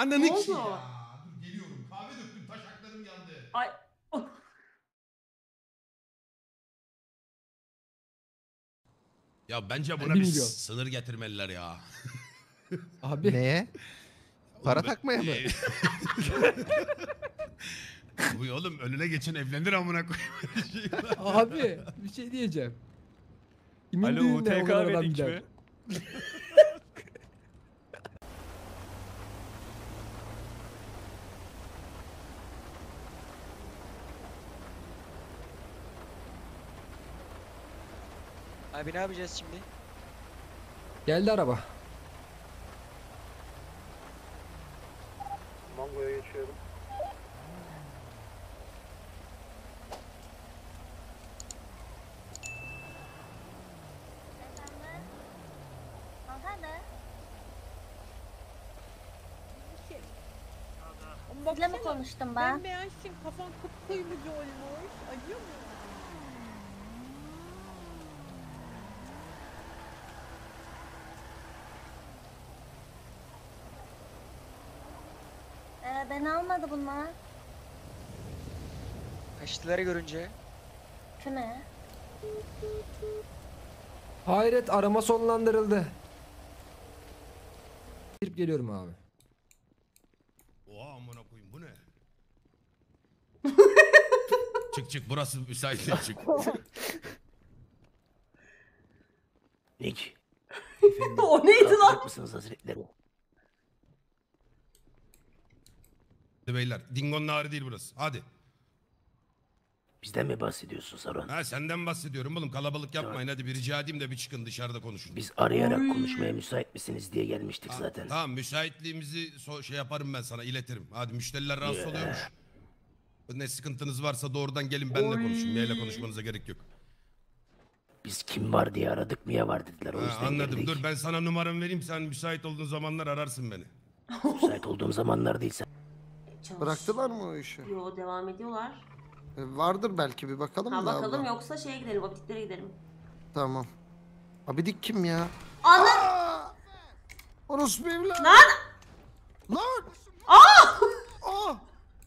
Ananı Ne ki oldu? ya. Dur geliyorum. Kahve döktüm taşaklarım yandı. Ay. Ya bence buna 1 bir milyon. sınır getirmeliler ya. Abi. Neye? Para Oğlum, takmaya mı? Bu oğlum önüne geçen evlenir amına koyayım. Abi bir şey diyeceğim. Kimin Alo düğününe o UTK kadar adam Wedding gider? mi? Abi ne yapacağız şimdi? Geldi araba. Mango'ya geçiyorum. Sizle mi konuştum ben? Ben beğensin, kafan kıpkırmızı olmuş. Acıyor mu? Beni almadı bunlar. Kaçtıları görünce. Şu ne? Hayret, arama sonlandırıldı. Girip geliyorum abi. Oha amına koyayım bu ne? Çık çık burası müsait değil, çık. Nick. O neydi lan? Kalkacak mısınız hazretleri? Hadi beyler Dingo'nun ağrı değil burası. Hadi. Bizden mi bahsediyorsun Saruhan? Ha senden bahsediyorum oğlum, kalabalık yapmayın. Hadi bir rica edeyim de bir çıkın dışarıda konuşun. Biz arayarak konuşmaya müsait misiniz diye gelmiştik zaten. Tamam müsaitliğimizi şey yaparım ben sana, iletirim. Hadi müşteriler rahatsız oluyormuş. Ne sıkıntınız varsa doğrudan gelin benimle konuşun. Maille konuşmanıza gerek yok. Biz kim var diye aradık, Mia var dediler, o Ha, yüzden anladım. geldik. Dur ben sana numaramı vereyim, sen müsait olduğun zamanlar ararsın beni. Müsait olduğum zamanlar değilse. Bıraktılar mı o işi? Yo, devam ediyorlar. Vardır belki, bir bakalım Ha mı bakalım, abla? yoksa şeye gidelim, vakitlere gidelim. Tamam. Abidik kim ya? Ana! Orospu evlat. Lan! Lan! Aa! Ah!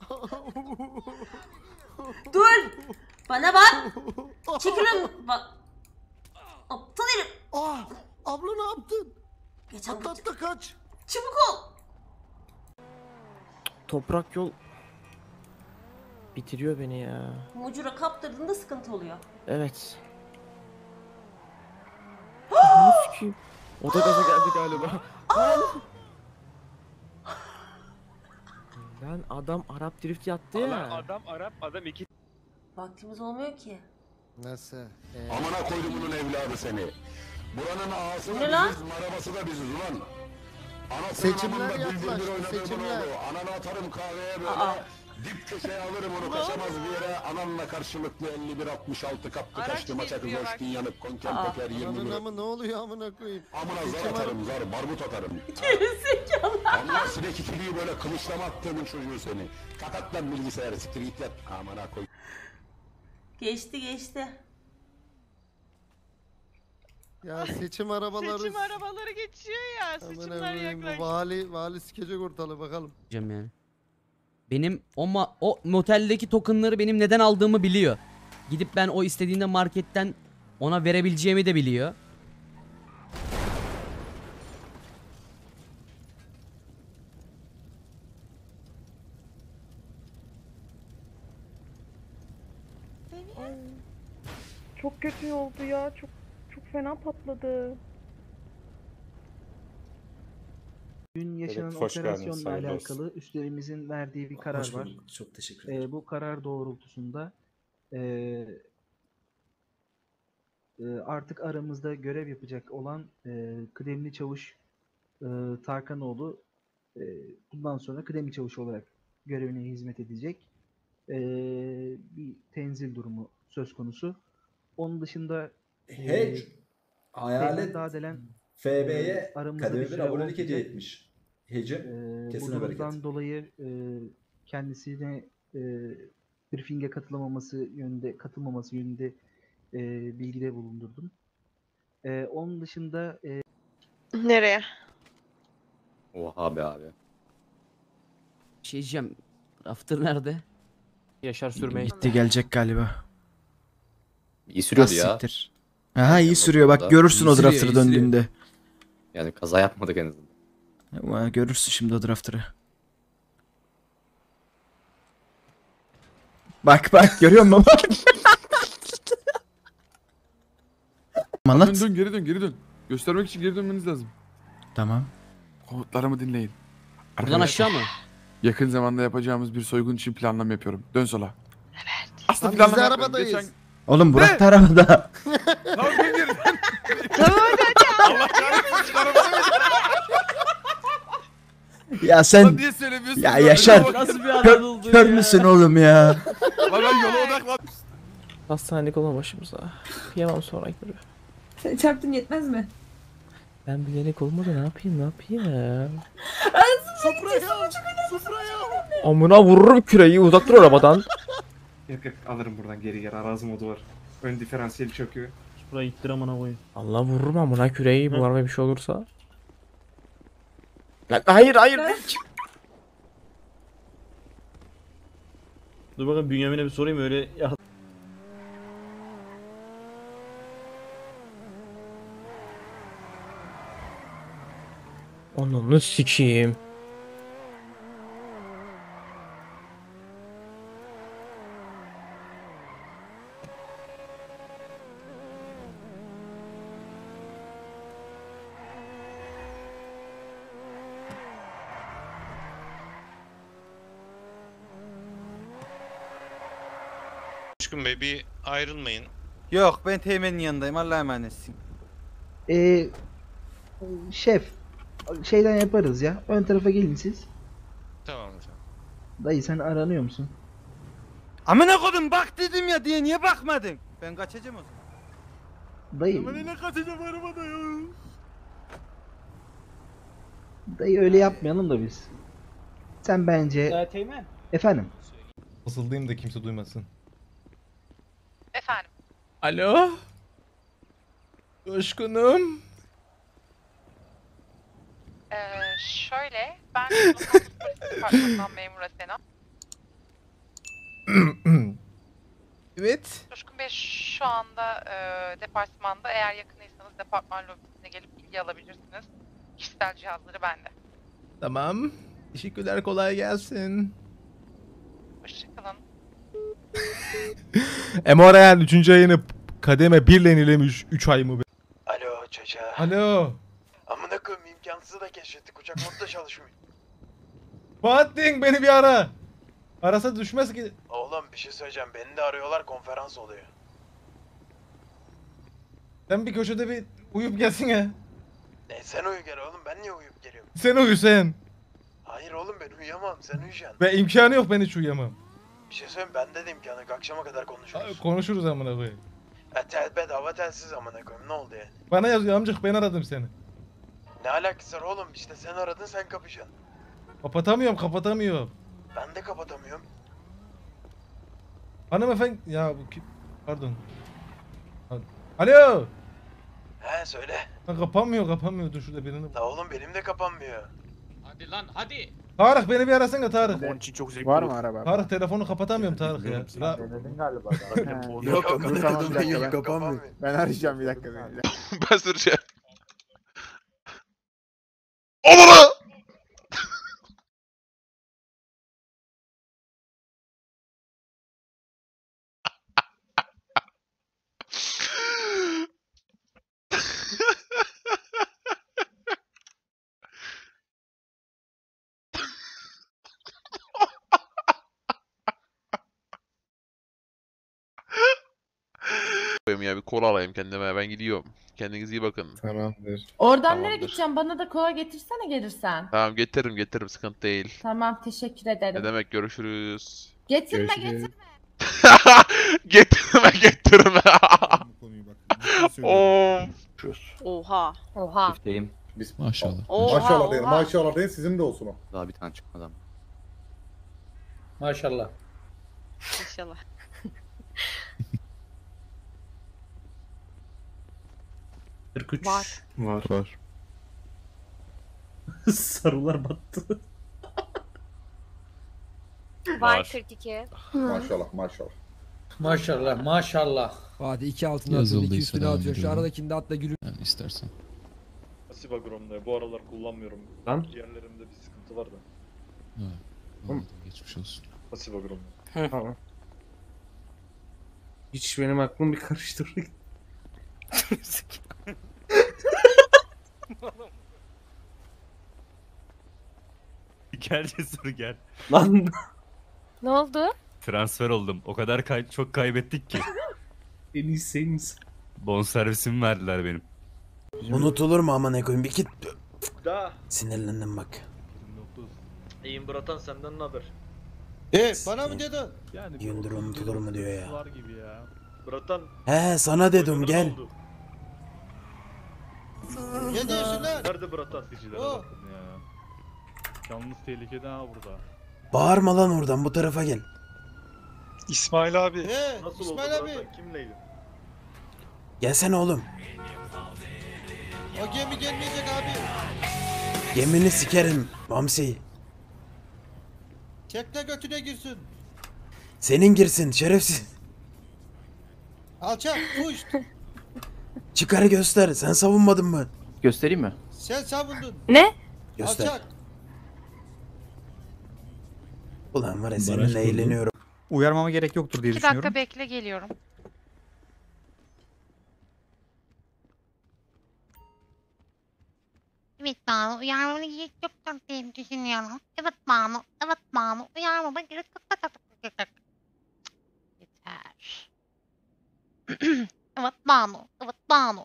Dur! Bana bak! Çekilin! Bak! Aptal herif! Ah! Abla ne yaptın? Geç Atlat da kaç. çabuk ol! Toprak yol bitiriyor beni ya. Mucura kaptırdığında sıkıntı oluyor. Evet. Ananı sikeyim. O da gaza geldi galiba. Lan adam Arap drift yaptı ya. Adam Arap, adam iki. Vaktimiz olmuyor ki. Nasıl? Amına koydum bunun evladı seni. Buranın ağası Ne da lan? biziz, marabası da biziz ulan. Seçimler Anasının amında yaklaştı, bülbül oynadığımın seçimler. oğlu. Ananı atarım kahveye böyle. Aa. Dip köşeye alırım onu, kaçamaz bir yere. Ananla karşılıklı 51-66 kaptı kaçtı maça kızoştun yanıp konken teker 20 Ananın lira. amı ne oluyor amına koyayım? Amına zar Seçim atarım zar, barbut atarım. Gerizekalı! Amına sinek ikiliği böyle kılıçlama attığımın çocuğu seni. Kapat lan bilgisayarı, siktir git yat. Amına koy. Geçti geçti. Ya seçim arabaları... Seçim arabaları geçiyor ya. Amına Seçimler koyayım, bu yaklaşıyor. vali sikecek ortalığı bakalım. Yani. Benim o moteldeki tokenları benim neden aldığımı biliyor. Gidip ben o istediğinde marketten ona verebileceğimi de biliyor. Çok kötü oldu ya. Çok fena patladı. Dün yaşanan operasyonla alakalı üstlerimizin verdiği bir karar var. Çok teşekkür ederim. Bu karar doğrultusunda artık aramızda görev yapacak olan kıdemli çavuş Tarkanoğlu bundan sonra kıdemli çavuş olarak görevine hizmet edecek. Bir tenzil durumu söz konusu. Onun dışında Hayalet Dağdelen FB'ye aramızda bir kademe bir süre abonelik olmayacak. hediye etmiş. Hecim Bu kesine bereket. durumdan dolayı kendisine briefing'e katılmaması yönünde bilgide bulundurdum. Onun dışında Nereye? Oha be abi. Bir şey diyeceğim. Rafter nerede? Yaşar sürmeye Gitti gelecek galiba. İyi sürüyordu Az ya. siktir. Aha iyi sürüyor bak Orada. görürsün İyi o sürüyor, drafter'ı iyi sürüyor. döndüğünde. Yani kaza yapmadık en azından. Ama görürsün şimdi o drafter'ı. Bak bak görüyor musun bak. Anlat. Dön geri dön. Göstermek için geri dönmeniz lazım. Tamam. Komutlarımı dinleyin. Buradan aşağı mı? Yakın zamanda yapacağımız bir soygun için planlama yapıyorum. Dön sola. Evet. Aslında Lan biz de planlama yapmıyorum. arabadayız. Oğlum Burak da arabada. Lan dön geri. Ya sen Lan niye söylemiyorsun? Ya lan? Yaşar. Nasıl bir adam oldu kör müsün oğlum ya? Lan ben yola odaklan. Hastanelik olma başımıza. Kıyamam sonra gibi. Sen çarptın yetmez mi? Ben bilerek olmadı ne yapayım? Amına vururum küreği uzak dur arabadan. Yok alırım buradan geri arazi modu var. Ön diferansiyel çöküyor. Buraya ittir amına koyayım. Allah vururum amına küreği bu araba bir şey olursa. Lan hayır. Dur bakın Bünyamin'e bir sorayım öyle ya. Ananı sikeyim. Coşkun Bey bir ayrılmayın. Yok ben Teğmen'in yanındayım Allah'a emanetsin. Şef şeyden yaparız ya. Ön tarafa gelin siz. Tamam efendim. Dayı sen aranıyor musun? Amına kodum bak dedim ya diye niye bakmadın? Ben kaçacağım o zaman. Dayı, Ne kaçacağım arabada ya. dayı öyle yapmayalım da biz. Sen bence... Teğmen. Efendim? Fısıldayım da kimse duymasın. Efendim. Alo? Coşkunum. Şöyle ben polis departmanından memur Asena. Evet. Coşkun Bey şu anda departmanda eğer yakınıysanız departman lobisine gelip bilgi alabilirsiniz. Kişisel cihazları bende. Tamam. Teşekkürler kolay gelsin. Hoşçakalın. Emorayan 3. ayını kademe 1 yenilemiş 3 ay mı be? Alo çocuğa. Alo. Amına koyayım imkansızı da keşfettik. Uçak modda çalışmıyor. Fatih beni bir ara. Arasa düşmez ki. Oğlum bir şey söyleyeceğim. Beni de arıyorlar konferans oluyor. Sen bir köşede bir uyup gelsin ya. Sen uyu gel oğlum. Ben niye uyuyup geliyorum? Sen uyu sen. Hayır oğlum ben uyuyamam. Sen uyuyacaksın. Ve imkanı yok ben hiç uyuyamam. Bir şey söyleyeyim bende de imkanı yok. Akşama kadar konuşuruz. Konuşuruz amına koyayım. Bedava telsiz amına koyayım. Ne oldu yani? Bana yazıyor amcık ben aradım seni. Ne alakası var oğlum? İşte sen aradın sen kapışacaksın. Kapatamıyorum. Ben de kapatamıyorum. Hanımefendi ya bu kim? Pardon. Alo. He söyle. Lan kapanmıyor dur şurada birini. La oğlum benim de kapanmıyor. Hadi lan hadi. Tarık beni bir arasana Tarık. Onun için çok zevkli Var mı araba? Tarık telefonu kapatamıyorum Tarık ya. Denedin galiba. Yok kapanmıyor. Ben arayacağım bir dakika. Ben süreceğim. Amına! ya bir kola alayım kendime ben gidiyorum. Kendinize iyi bakın. Tamamdır. Oradan Tamamdır. nereye gideceğim? Bana da kola getirsene gelirsen. Tamam getiririm sıkıntı değil. Tamam teşekkür Ne ederim. demek görüşürüz. Getirme Görüşürüz. getirme. getirme. Of. Oha. Oha. Çifteyim. Maşallah. Oha. Oha. Maşallah değil sizin de olsun o. Daha bir tane çıkmadan. Maşallah. İnşallah. Var. Sarılar battı. Var 42. Maşallah maşallah. Maşallah maşallah. Hadi 2 altına atıyor, 2 üstüne atıyor. Şu aradakinde atla gülüm. Yani istersen. Pasif agromda bu aralar kullanmıyorum. Lan. Ciğerlerimde bir sıkıntı var da. Geçmiş olsun. Pasif agromda. Tamam. Hiç benim aklım bir karıştırdı. Gel Cesur gel. Lan. Ne oldu? Transfer oldum. O kadar çok kaybettik ki. En iyisi en iyisi. Bonservisimi verdiler benim. Unutulur mu aman koyayım bir git. Da. Sinirlendim bak. İyiyim Bratan, senden ne haber? Bana mı dedin? Gündür unutulur mu diyor ya. Var gibi ya. Bratan. He sana dedim gel. Ne diyorsun lan? Nerede Bratan? O. Yalnız tehlikede ha burada. Bağırma lan oradan bu tarafa gel. İsmail abi. Nasıl İsmail oldu Bratan? Kimleydin? Gelsene oğlum. O gemi gelmeyecek abi. Gemini sikerim Mamsi. Tekne götüne girsin. Senin girsin şerefsiz. Alçak kuş. Çıkar göster sen savunmadın mı? Göstereyim mi? Sen savundun. Ne? Göster. Ulan var ya seninle eğleniyorum. Uyarmama gerek yoktur diye 2 dakika bekle, geliyorum. Evet Banu, uyarmama gerek yoktur diye düşünüyorum. Evet Banu, evet Banu, uyarmama gerek yoktur. Yeter. Evet Banu, evet Banu.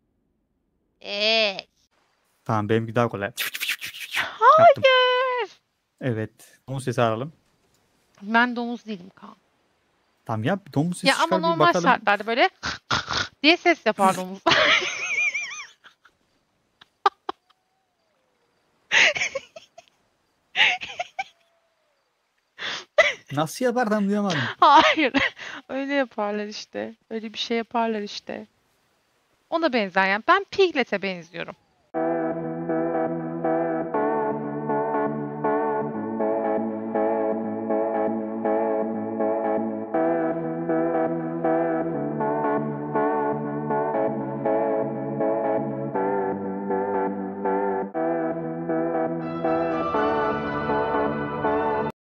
Tamam benimki daha kolay. Hayır. Evet. Domuz sesi aralım. Ben domuz değilim Kaan. Tamam ya domuz sesi Ya ama çıkar bir normal bakalım. şartlarda böyle diye ses yapar domuz. Nasıl yapar tam duyamadım. Hayır. Öyle yaparlar işte. Öyle bir şey yaparlar işte. Ona benzer yani. Ben Piglet'e benziyorum.